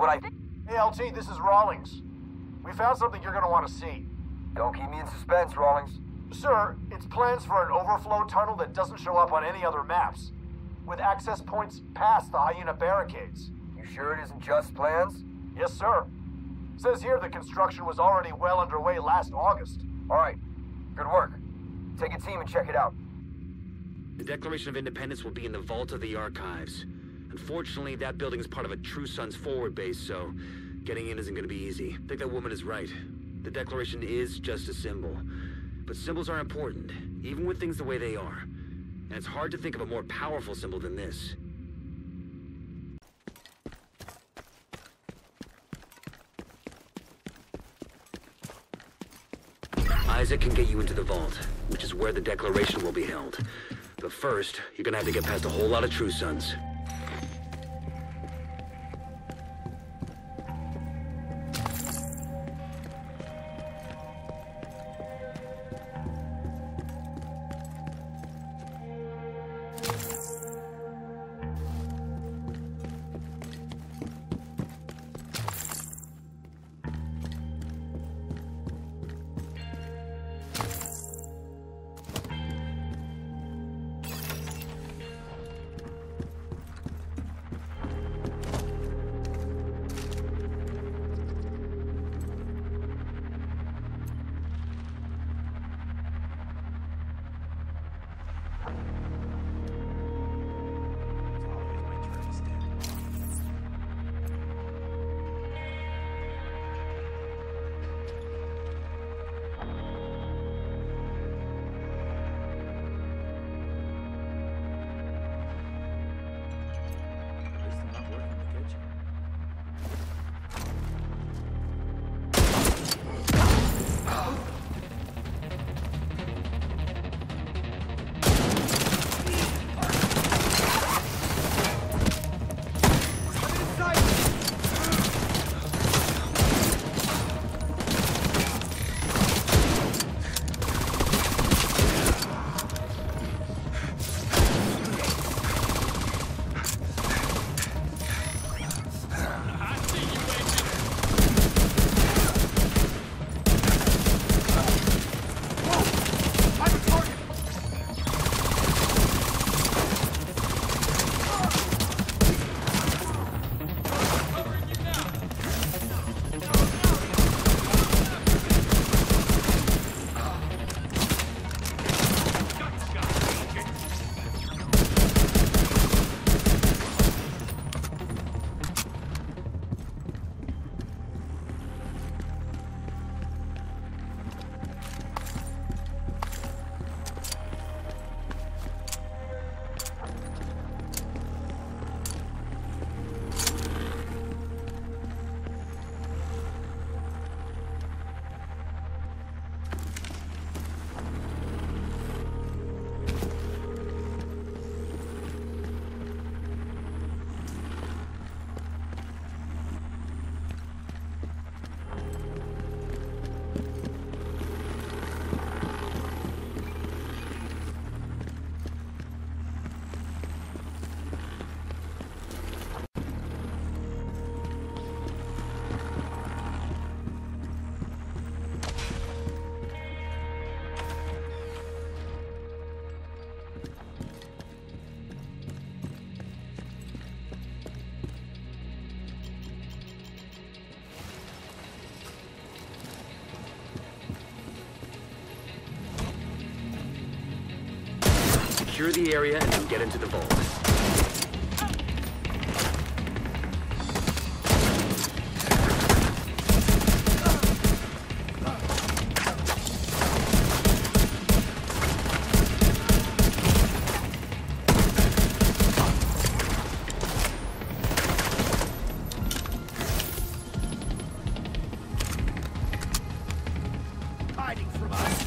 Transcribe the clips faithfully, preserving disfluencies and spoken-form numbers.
What I... Hey, L T, this is Rawlings. We found something you're gonna want to see. Don't keep me in suspense, Rawlings. Sir, it's plans for an overflow tunnel that doesn't show up on any other maps, with access points past the hyena barricades. You sure it isn't just plans? Yes, sir. Says here the construction was already well underway last August. All right. Good work. Take a team and check it out. The Declaration of Independence will be in the vault of the archives. Unfortunately, that building is part of a True Sons forward base, so getting in isn't going to be easy. I think that woman is right. The Declaration is just a symbol. But symbols are important, even with things the way they are. And it's hard to think of a more powerful symbol than this. Isaac can get you into the vault, which is where the Declaration will be held. But first, you're gonna have to get past a whole lot of True Sons. Secure the area and then get into the vault. Hiding from us.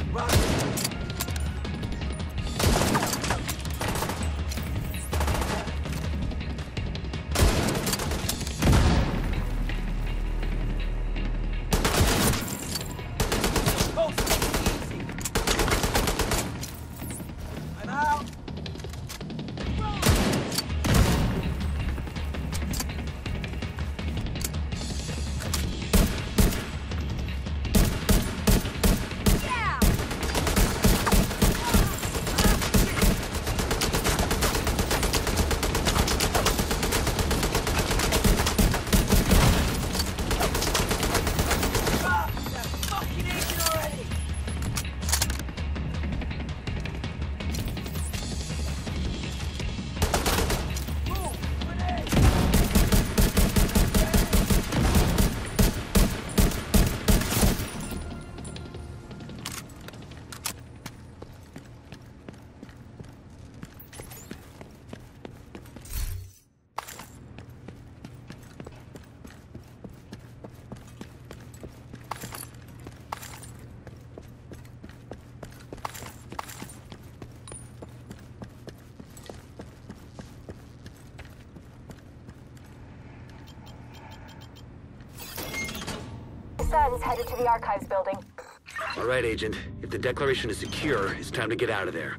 Son's headed to the archives building. All right, Agent. If the declaration is secure, it's time to get out of there.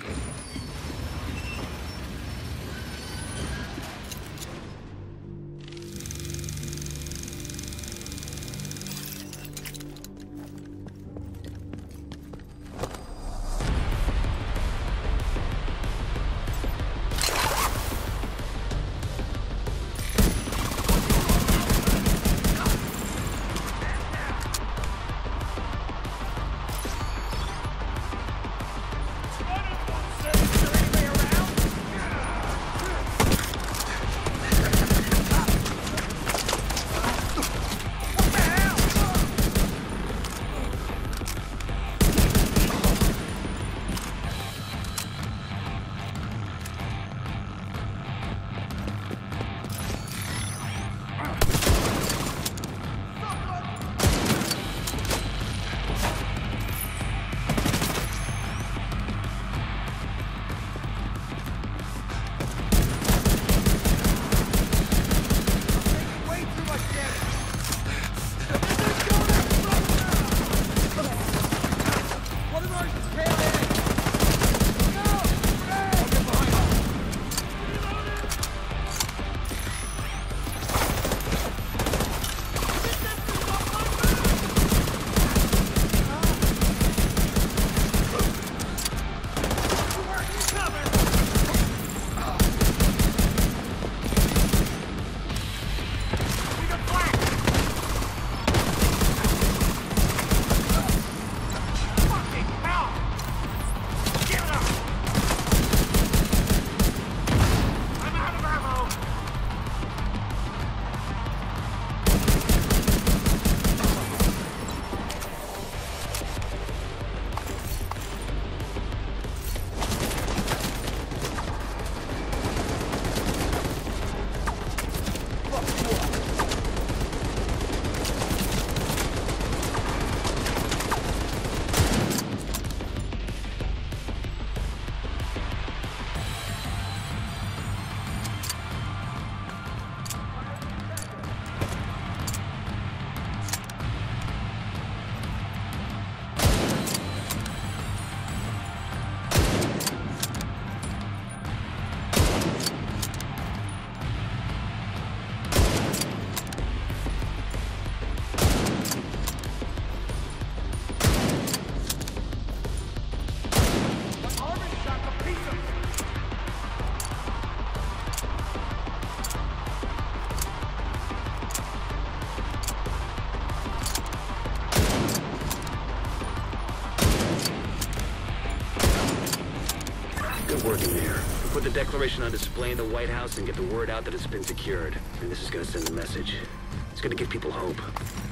Working there. Put the declaration on display in the White House and get the word out that it's been secured. And this is gonna send a message. It's gonna give people hope.